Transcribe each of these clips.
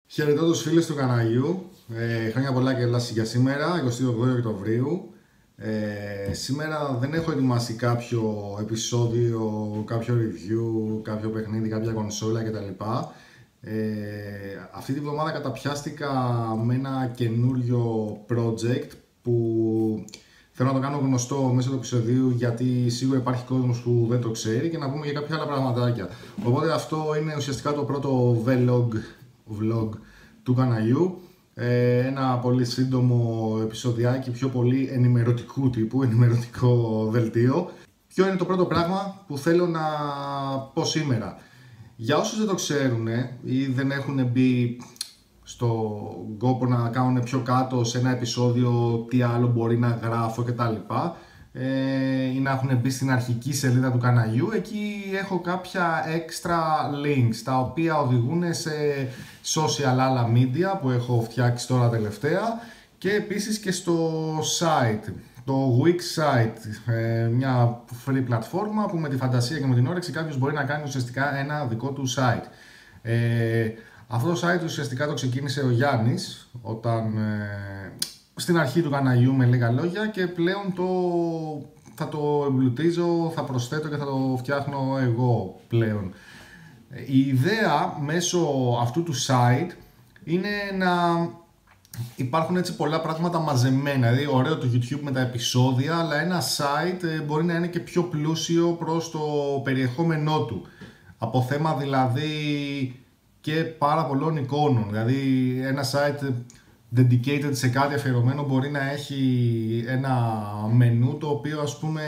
Χαιρετώ τους φίλους του καναλιού. Χρόνια πολλά και έλαση για σήμερα, 28 Οκτωβρίου. Σήμερα δεν έχω ετοιμάσει κάποιο επεισόδιο, κάποιο review, κάποιο παιχνίδι, κάποια κονσόλα κτλ. Αυτή τη βδομάδα καταπιάστηκα με ένα καινούριο project που θέλω να το κάνω γνωστό μέσω του επεισοδίου, γιατί σίγουρα υπάρχει κόσμος που δεν το ξέρει, και να πούμε για κάποια άλλα πραγματάκια. Οπότε αυτό είναι ουσιαστικά το πρώτο vlog του καναλιού. Ένα πολύ σύντομο επεισοδιάκι, πιο πολύ ενημερωτικού τύπου, ενημερωτικό δελτίο. Ποιο είναι το πρώτο πράγμα που θέλω να πω σήμερα? Για όσους δεν το ξέρουν ή δεν έχουν μπει στο κόπο να κάνουν πιο κάτω σε ένα επεισόδιο τι άλλο μπορεί να γράφω κτλ, ή να έχουν μπει στην αρχική σελίδα του καναλιού, εκεί έχω κάποια extra links τα οποία οδηγούν σε social άλλα media που έχω φτιάξει τώρα τελευταία, και επίσης και στο site, το Wix site, μια free πλατφόρμα που με τη φαντασία και με την όρεξη κάποιος μπορεί να κάνει ουσιαστικά ένα δικό του site. Αυτό το site ουσιαστικά το ξεκίνησε ο Γιάννης όταν στην αρχή του καναλιού, με λίγα λόγια, και πλέον θα το εμπλουτίζω, θα προσθέτω και θα το φτιάχνω εγώ πλέον. Η ιδέα μέσω αυτού του site είναι να υπάρχουν έτσι πολλά πράγματα μαζεμένα. Δηλαδή ωραίο το YouTube με τα επεισόδια, αλλά ένα site μπορεί να είναι και πιο πλούσιο προς το περιεχόμενό του, από θέμα δηλαδή και πάρα πολλών εικόνων. Δηλαδή ένα site dedicated σε κάτι αφιερωμένο μπορεί να έχει ένα μενού το οποίο, ας πούμε,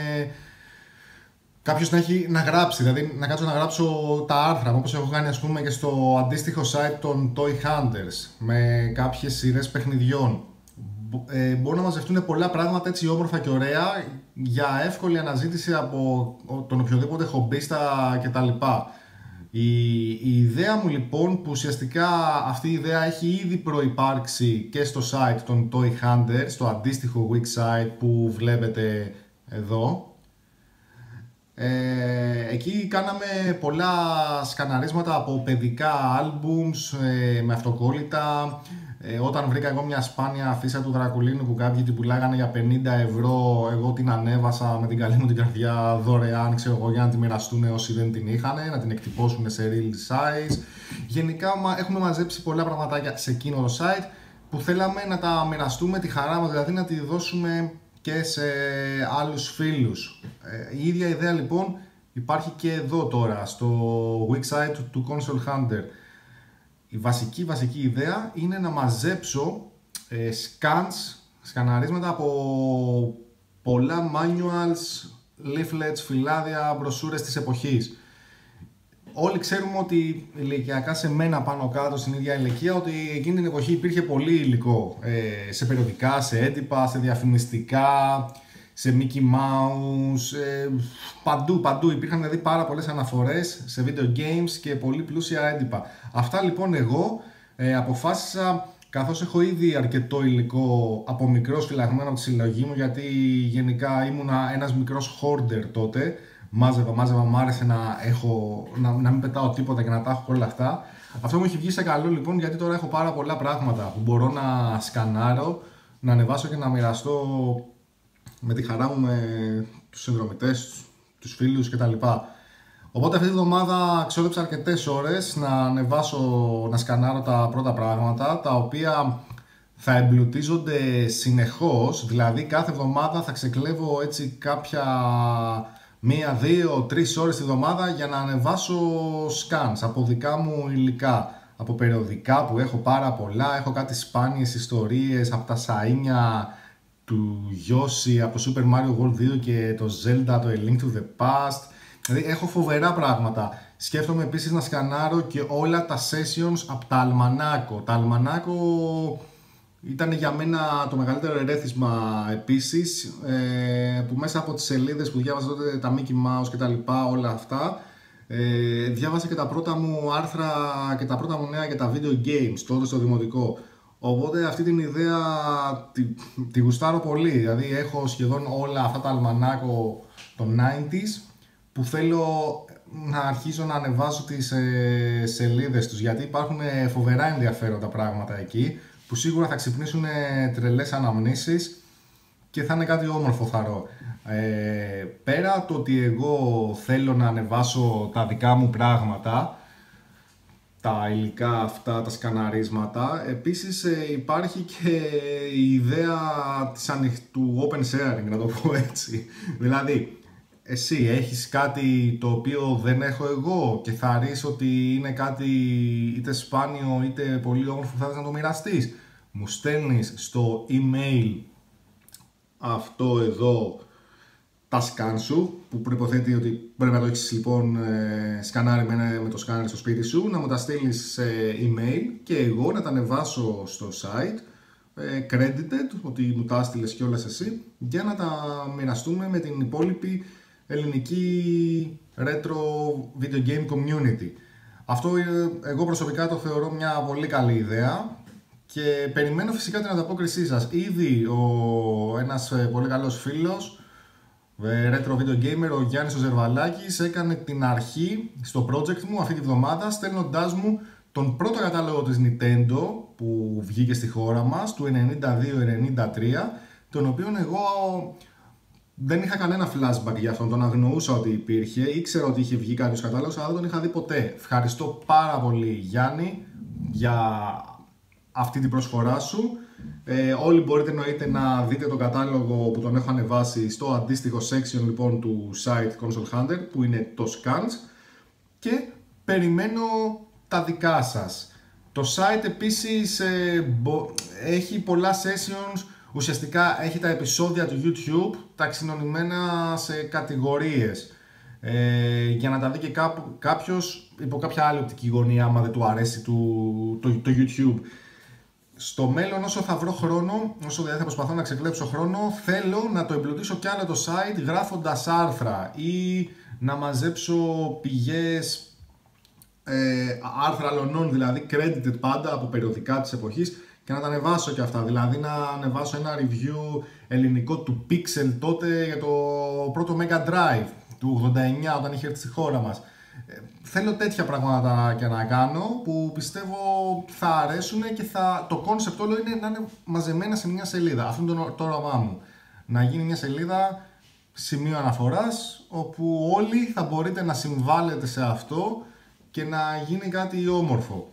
κάποιος να έχει να γράψει, δηλαδή να κάτσω να γράψω τα άρθρα, όπως έχω κάνει, ας πούμε, και στο αντίστοιχο site των Toy Hunters με κάποιες σειρές παιχνιδιών. Μπορούν να μαζευτούν πολλά πράγματα έτσι όμορφα και ωραία για εύκολη αναζήτηση από τον οποιοδήποτε χομπίστα κτλ. Η ιδέα μου λοιπόν, που ουσιαστικά αυτή η ιδέα έχει ήδη προϋπάρξει και στο site των Toy Hunters, στο αντίστοιχο Wix site που βλέπετε εδώ. Εκεί κάναμε πολλά σκαναρίσματα από παιδικά albums με αυτοκόλλητα. Όταν βρήκα εγώ μια σπάνια αφίσα του Δρακουλίνου που κάποιοι την πουλάγανε για 50 ευρώ, εγώ την ανέβασα με την καλή μου την καρδιά δωρεάν, ξέρω εγώ, για να τη μοιραστούν όσοι δεν την είχαν, να την εκτυπώσουν σε real size. Γενικά έχουμε μαζέψει πολλά πραγματάκια σε εκείνο το site που θέλαμε να τα μοιραστούμε τη χαρά μας, δηλαδή να τη δώσουμε και σε άλλους φίλους. Η ίδια ιδέα λοιπόν υπάρχει και εδώ τώρα στο Wix site του Console Hunter. Η βασική ιδέα είναι να μαζέψω σκαναρίσματα από πολλά manuals, leaflets, φυλάδια, μπροσούρες της εποχής. Όλοι ξέρουμε ότι ηλικιακά, σε μένα πάνω κάτω στην ίδια ηλικία, ότι εκείνη την εποχή υπήρχε πολύ υλικό σε περιοδικά, σε έντυπα, σε διαφημιστικά, σε Mickey Mouse, παντού υπήρχαν δηλαδή πάρα πολλές αναφορές σε video games και πολύ πλούσια έντυπα. Αυτά λοιπόν εγώ αποφάσισα, καθώς έχω ήδη αρκετό υλικό από μικρός φυλαγμένο από τη συλλογή μου, γιατί γενικά ήμουνα ένας μικρός hoarder τότε, μάζευα, μ' άρεσε να μην πετάω τίποτα και να τα έχω όλα αυτά. Αυτό μου έχει βγει σε καλό λοιπόν, γιατί τώρα έχω πάρα πολλά πράγματα που μπορώ να σκανάρω, να ανεβάσω και να μοιραστώ με τη χαρά μου με τους συνδρομητές, τους φίλους κτλ. Οπότε αυτή τη βδομάδα ξόδεψα αρκετές ώρες να ανεβάσω, να σκανάρω τα πρώτα πράγματα, τα οποία θα εμπλουτίζονται συνεχώς. Δηλαδή κάθε εβδομάδα θα ξεκλέβω έτσι κάποια 1, 2, 3 ώρες τη βδομάδα για να ανεβάσω scans από δικά μου υλικά, από περιοδικά που έχω πάρα πολλά. Έχω κάτι σπάνιες ιστορίες από τα σαΐνια του Yoshi, από το Super Mario World 2 και το Zelda, το A Link to the Past. Δηλαδή έχω φοβερά πράγματα. Σκέφτομαι επίσης να σκανάρω και όλα τα sessions από τα αλμανάκο. Τα αλμανάκο ήταν για μένα το μεγαλύτερο ερέθισμα επίσης, που μέσα από τις σελίδες που διάβαζα τότε, τα Mickey Mouse και τα λοιπά, όλα αυτά, διάβασα και τα πρώτα μου άρθρα και τα πρώτα μου νέα για τα video games τότε στο δημοτικό. Οπότε αυτή την ιδέα τη γουστάρω πολύ. Δηλαδή έχω σχεδόν όλα αυτά τα αλμανάκο των 90s που θέλω να αρχίζω να ανεβάζω τις σελίδες τους, γιατί υπάρχουν φοβερά ενδιαφέροντα πράγματα εκεί που σίγουρα θα ξυπνήσουν τρελές αναμνήσεις και θα είναι κάτι όμορφο, θαρώ. Πέρα το ότι εγώ θέλω να ανεβάσω τα δικά μου πράγματα, τα υλικά αυτά, τα σκαναρίσματα, επίσης υπάρχει και η ιδέα του open sharing, να το πω έτσι. Δηλαδή, εσύ έχεις κάτι το οποίο δεν έχω εγώ και θα ρίσεις ότι είναι κάτι είτε σπάνιο είτε πολύ όμορφο που θα θες να το μοιραστείς. Μου στέλνεις στο email αυτό εδώ τα σκάν σου, που προϋποθέτει ότι πρέπει να το έχεις λοιπόν σκανάρει με το σκάνερ στο σπίτι σου, να μου τα στείλεις σε email και εγώ να τα ανεβάσω στο site credited, ότι μου τα έστειλες κιόλας εσύ, για να τα μοιραστούμε με την υπόλοιπη ελληνική retro video game community. Αυτό εγώ προσωπικά το θεωρώ μια πολύ καλή ιδέα και περιμένω φυσικά την ανταπόκρισή σας. Ήδη ένας πολύ καλός φίλος, retro video gamer, ο Γιάννης ο Ζερβαλάκης, έκανε την αρχή στο project μου αυτή τη βδομάδα, στέλνοντάς μου τον πρώτο κατάλογο της Nintendo που βγήκε στη χώρα μας, του 92-93, τον οποίο εγώ δεν είχα κανένα flashback για αυτόν, τον αγνοούσα ότι υπήρχε, ήξερα ότι είχε βγει κάποιος κατάλογος, αλλά δεν τον είχα δει ποτέ. Ευχαριστώ πάρα πολύ, Γιάννη, για αυτή την προσφορά σου. Όλοι μπορείτε εννοείται να δείτε τον κατάλογο που τον έχω ανεβάσει στο αντίστοιχο section λοιπόν του site Console Hunter, που είναι το scans, και περιμένω τα δικά σας. Το site επίσης έχει πολλά sessions, ουσιαστικά έχει τα επεισόδια του YouTube ταξινομημένα σε κατηγορίες, για να τα δει και κάποιος υπό κάποια άλλη οπτική γωνία, άμα δεν του αρέσει το YouTube. Στο μέλλον, όσο θα βρω χρόνο, όσο δηλαδή θα προσπαθώ να ξεκλέψω χρόνο, θέλω να το εμπλουτίσω κι άλλο το site γράφοντας άρθρα ή να μαζέψω πηγές, άρθρα αλωνών, δηλαδή credited πάντα από περιοδικά της εποχής, και να τα ανεβάσω και αυτά. Δηλαδή να ανεβάσω ένα review ελληνικό του Pixel τότε για το πρώτο Mega Drive του 89 όταν είχε έρθει στη χώρα μας. Θέλω τέτοια πράγματα και να κάνω που πιστεύω θα αρέσουν και το concept όλο είναι να είναι μαζεμένα σε μια σελίδα. Αυτό είναι το όραμά μου. Να γίνει μια σελίδα σημείο αναφοράς όπου όλοι θα μπορείτε να συμβάλλετε σε αυτό και να γίνει κάτι όμορφο.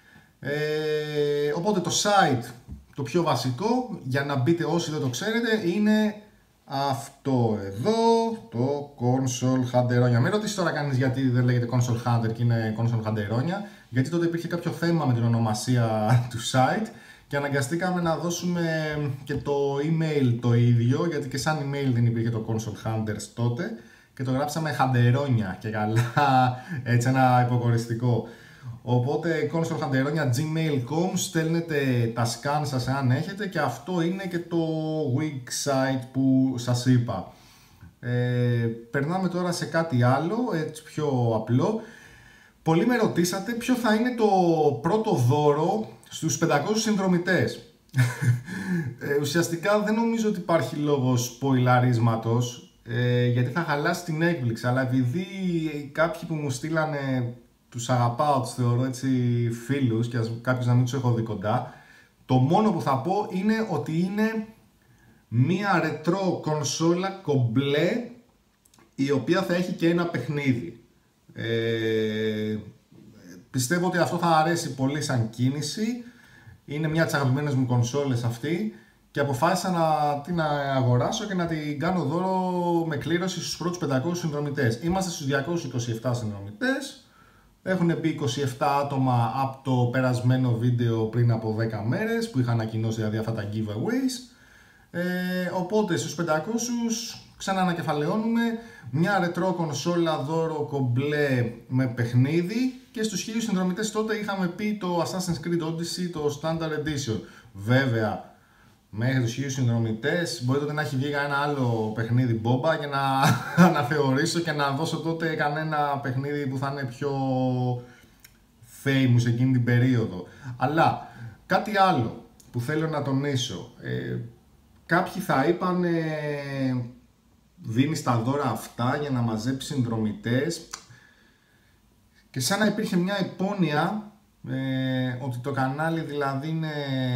Οπότε το site, το πιο βασικό, για να μπείτε όσοι δεν το ξέρετε, είναι αυτό εδώ, το Console Hunteronia. Μην ρωτήσεις τώρα κανείς γιατί δεν λέγεται Console Hunter και είναι Console Hunteronia, γιατί τότε υπήρχε κάποιο θέμα με την ονομασία του site και αναγκαστήκαμε να δώσουμε και το email το ίδιο, γιατί και σαν email δεν υπήρχε το Console Hunters τότε, και το γράψαμε Hunteronia και καλά, έτσι ένα υποκοριστικό. Οπότε Console Hunteronia gmail.com, στέλνετε τα scan σας αν έχετε, και αυτό είναι και το Wix site που σας είπα. Περνάμε τώρα σε κάτι άλλο, έτσι πιο απλό. Πολλοί με ρωτήσατε ποιο θα είναι το πρώτο δώρο στους 500 συνδρομητές. Ουσιαστικά δεν νομίζω ότι υπάρχει λόγος σποιλαρίσματος, γιατί θα χαλάσει την έκπληξη, αλλά επειδή κάποιοι που μου στείλανε τους αγαπάω, τους θεωρώ έτσι φίλους και κάποιους να μην τους έχω δει κοντά, το μόνο που θα πω είναι ότι είναι μία ρετρό κονσόλα κομπλέ, η οποία θα έχει και ένα παιχνίδι. Πιστεύω ότι αυτό θα αρέσει πολύ σαν κίνηση. Είναι μια από τις αγαπημένες μου κονσόλες αυτή και αποφάσισα να την αγοράσω και να την κάνω δώρο με κλήρωση στους πρώτους 500 συνδρομητές. Είμαστε στους 227 συνδρομητές. Έχουν μπει 27 άτομα από το περασμένο βίντεο πριν από 10 μέρες που είχα ανακοινώσει δηλαδή αυτά τα giveaways. Οπότε στους 500 ξαναανακεφαλαιώνουμε μια ρετρό κονσόλα δώρο κομπλέ με παιχνίδι, και στους 1000 συνδρομητές τότε είχαμε πει το Assassin's Creed Odyssey, το Standard Edition. Βέβαια, μέχρι τους 1000 συνδρομητές μπορεί τότε να έχει βγει ένα άλλο παιχνίδι μπόμπα και να αναθεωρήσω και να δώσω τότε κανένα παιχνίδι που θα είναι πιο famous εκείνη την περίοδο. Αλλά κάτι άλλο που θέλω να τονίσω, κάποιοι θα είπαν δίνεις τα δώρα αυτά για να μαζέψεις συνδρομητές. και σαν να υπήρχε μια υπόνοια ότι το κανάλι δηλαδή είναι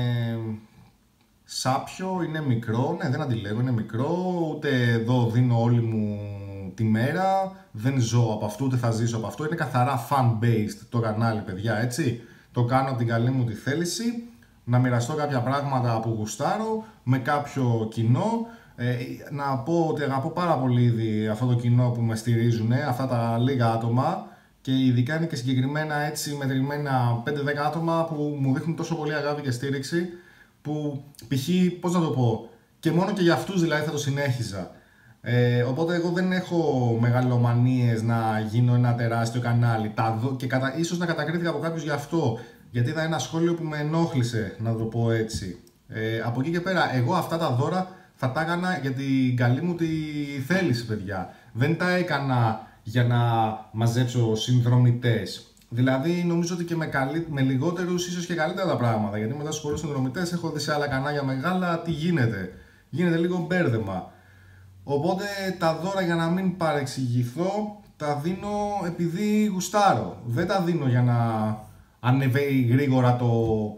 σάπιο, είναι μικρό. Ναι, δεν αντιλέγω, είναι μικρό, ούτε εδώ δίνω όλη μου τη μέρα, δεν ζω από αυτό, ούτε θα ζήσω από αυτό. Είναι καθαρά fan-based το κανάλι, παιδιά, έτσι. Το κάνω από την καλή μου τη θέληση, να μοιραστώ κάποια πράγματα που γουστάρω με κάποιο κοινό. Να πω ότι αγαπώ πάρα πολύ ήδη αυτό το κοινό που με στηρίζουν, αυτά τα λίγα άτομα, και ειδικά είναι και συγκεκριμένα έτσι μετρημένα 5-10 άτομα που μου δείχνουν τόσο πολύ αγάπη και στήριξη, που π.χ. πώς να το πω, και μόνο και για αυτούς δηλαδή θα το συνέχιζα. Οπότε εγώ δεν έχω μεγαλομανίες να γίνω ένα τεράστιο κανάλι και ίσως να κατακρίθηκα από κάποιους γι' αυτό, γιατί είδα ένα σχόλιο που με ενόχλησε, να το πω έτσι. Από εκεί και πέρα, εγώ αυτά τα δώρα θα τα έκανα για την καλή μου τη θέληση, παιδιά. Δεν τα έκανα για να μαζέψω συνδρομητές. Δηλαδή, νομίζω ότι και με λιγότερους ίσως και καλύτερα τα πράγματα. Γιατί μετά στους πολλούς συνδρομητές έχω δει σε άλλα κανάλια μεγάλα τι γίνεται. Γίνεται λίγο μπέρδεμα. Οπότε τα δώρα, για να μην παρεξηγηθώ, τα δίνω επειδή γουστάρω. Δεν τα δίνω για να ανεβαίνει γρήγορα το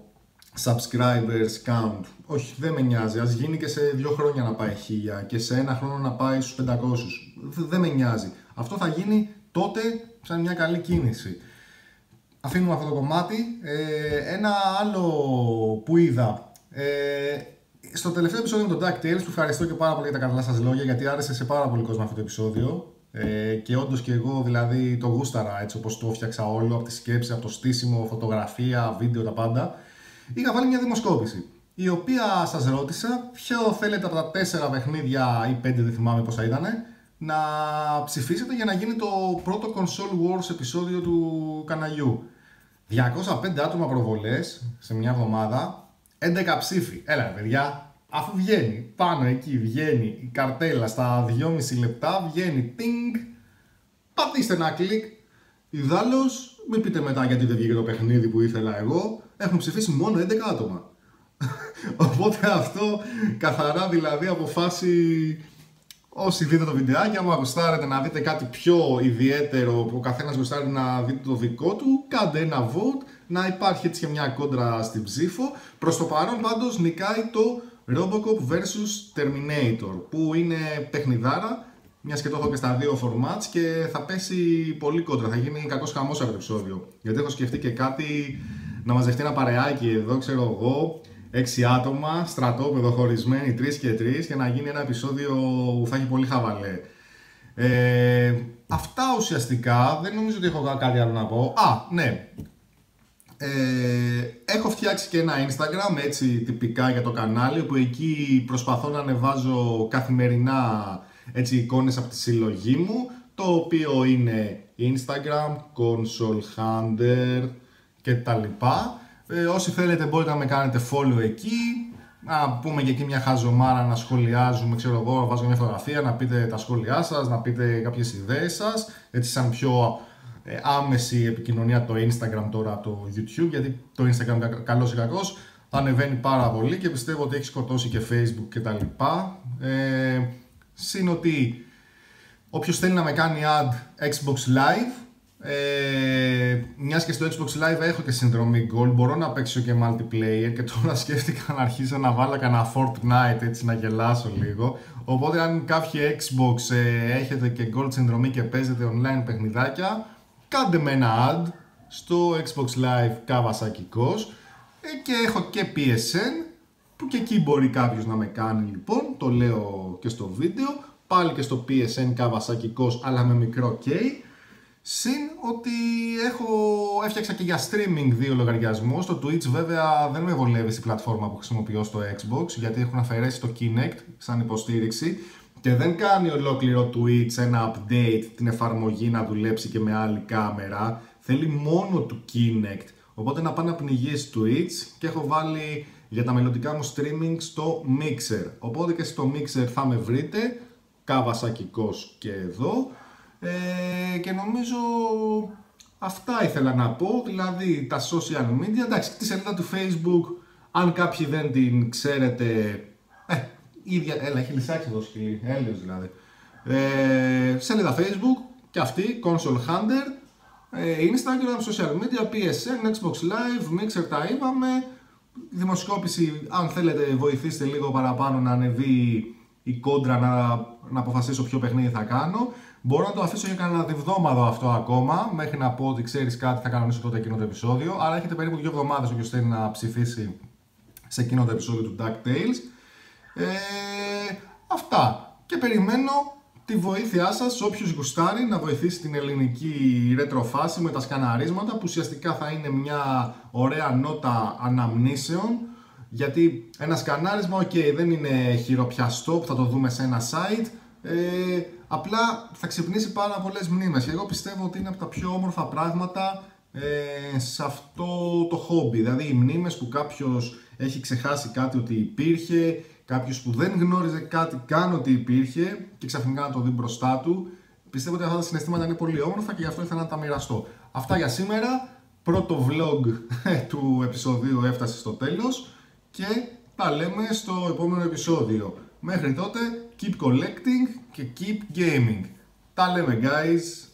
subscribers count. Όχι, δεν με νοιάζει. Ας γίνει και σε 2 χρόνια να πάει 1000 και σε 1 χρόνο να πάει στους 500. Δεν με νοιάζει. Αυτό θα γίνει τότε σαν μια καλή κίνηση. Αφήνουμε αυτό το κομμάτι. Ένα άλλο που είδα. Στο τελευταίο επεισόδιο με τον DuckTales, που ευχαριστώ και πάρα πολύ για τα καλά σας λόγια, γιατί άρεσε σε πάρα πολύ κόσμο αυτό το επεισόδιο. Και όντως και εγώ δηλαδή το γούσταρα έτσι όπως το έφτιαξα όλο, από τη σκέψη, από το στήσιμο, φωτογραφία, βίντεο, τα πάντα. Είχα βάλει μια δημοσκόπηση, η οποία σας ρώτησα ποιο θέλετε από τα 4 παιχνίδια ή 5, δεν θυμάμαι πόσα ήτανε, να ψηφίσετε για να γίνει το πρώτο Console Wars επεισόδιο του καναλιού. 205 άτομα προβολές σε μια εβδομάδα, 11 ψήφοι. Έλα παιδιά, αφού βγαίνει πάνω εκεί, βγαίνει η καρτέλα στα 2,5 λεπτά, βγαίνει ting, πατήστε ένα κλικ. Ιδάλλως, μην πείτε μετά γιατί δεν βγήκε το παιχνίδι που ήθελα εγώ. Έχουν ψηφίσει μόνο 11 άτομα. Οπότε αυτό καθαρά δηλαδή αποφάσει. Όσοι δείτε το βιντεάκι, άμα γουστάρετε να δείτε κάτι πιο ιδιαίτερο που ο καθένας γουστάρει να δείτε το δικό του, κάντε ένα vote, να υπάρχει έτσι και μια κόντρα στην ψήφο. Προς το παρόν πάντως νικάει το Robocop vs Terminator, που είναι παιχνιδάρα, μιας και το έχω και στα 2 formats και θα πέσει πολύ κόντρα, θα γίνει κακός χαμός αυτό το επεισόδιο. Γιατί έχω σκεφτεί και κάτι, να μαζευτεί ένα παρεάκι εδώ, ξέρω εγώ, 6 άτομα, στρατόπεδο χωρισμένοι 3 και 3, και να γίνει ένα επεισόδιο που θα έχει πολύ χαβαλέ. Αυτά ουσιαστικά, δεν νομίζω ότι έχω κάτι άλλο να πω. Ναι. Έχω φτιάξει και ένα Instagram έτσι τυπικά για το κανάλι, που εκεί προσπαθώ να ανεβάζω καθημερινά έτσι εικόνες από τη συλλογή μου, το οποίο είναι Instagram, Console Hunter και τα λοιπά. Όσοι θέλετε μπορείτε να με κάνετε follow εκεί, να πούμε και εκεί μια χαζομάρα, να σχολιάζουμε, ξέρω εγώ, να βάζω μια φωτογραφία, να πείτε τα σχόλιά σας, να πείτε κάποιες ιδέες σας, έτσι σαν πιο άμεση επικοινωνία το Instagram τώρα από το YouTube, γιατί το Instagram καλός ή κακός ανεβαίνει πάρα πολύ και πιστεύω ότι έχει σκοτώσει και Facebook και τα λοιπά. Συν ότι όποιος θέλει να με κάνει ad Xbox Live, μιας και στο Xbox Live έχω και συνδρομή Gold, μπορώ να παίξω και multiplayer, και τώρα σκέφτηκα να αρχίσω να βάλω κανένα Fortnite έτσι να γελάσω λίγο. Οπότε αν κάποιοι Xbox έχετε και Gold συνδρομή και παίζετε online παιχνιδάκια, κάντε με ένα ad στο Xbox Live Καβασάκικος, και έχω και PSN, που και εκεί μπορεί κάποιος να με κάνει, λοιπόν, το λέω και στο βίντεο, πάλι και στο PSN Καβασάκικος, αλλά με μικρό K. Συν ότι έφτιαξα και για streaming 2 λογαριασμούς. Στο Twitch βέβαια δεν με βολεύει η πλατφόρμα που χρησιμοποιώ στο Xbox, γιατί έχουν αφαιρέσει το Kinect σαν υποστήριξη και δεν κάνει ολόκληρο Twitch ένα update την εφαρμογή να δουλέψει και με άλλη κάμερα. Θέλει μόνο του Kinect. Οπότε να πάω να πνιγεί Twitch, και έχω βάλει για τα μελλοντικά μου streaming στο Mixer. Οπότε και στο Mixer θα με βρείτε, Καβασάκικος και εδώ. Και νομίζω αυτά ήθελα να πω, δηλαδή τα social media, εντάξει, τη σελίδα του Facebook, αν κάποιοι δεν την ξέρετε, ίδια, έλα, έχει λυσάξει εδώ σκυλί, έλεος δηλαδή. Σελίδα Facebook, και αυτή, Console Hunter, Instagram, social media, PSN, Xbox Live, Mixer τα είπαμε. Δημοσκόπηση, αν θέλετε βοηθήστε λίγο παραπάνω να ανεβεί η κόντρα, να αποφασίσω ποιο παιχνίδι θα κάνω. Μπορώ να το αφήσω για κανένα διβδόμαδο αυτό ακόμα, μέχρι να πω ότι ξέρεις κάτι θα κανονίσω τότε εκείνο το επεισόδιο. Άρα έχετε περίπου 2 εβδομάδες όποιος θέλει να ψηφίσει σε εκείνο το επεισόδιο του DuckTales. Αυτά. Και περιμένω τη βοήθειά σας, όποιος γουστάρει να βοηθήσει την ελληνική ρέτρο φάση με τα σκαναρίσματα, που ουσιαστικά θα είναι μια ωραία νότα αναμνήσεων. Γιατί ένα σκανάρισμα, δεν είναι χειροπιαστό που θα το δούμε σε ένα site, απλά θα ξυπνήσει πάρα πολλές μνήμες. Και εγώ πιστεύω ότι είναι από τα πιο όμορφα πράγματα σε αυτό το χόμπι. Δηλαδή οι μνήμες που κάποιος έχει ξεχάσει κάτι ότι υπήρχε, κάποιος που δεν γνώριζε κάτι καν ότι υπήρχε και ξαφνικά να το δει μπροστά του. Πιστεύω ότι αυτά τα συναισθήματα είναι πολύ όμορφα και γι' αυτό ήθελα να τα μοιραστώ. Αυτά για σήμερα. Πρώτο vlog του επεισοδίου έφτασε στο τέλος και τα λέμε στο επόμενο επεισόδιο. Μέχρι τότε, keep collecting και keep gaming. Τα λέμε guys!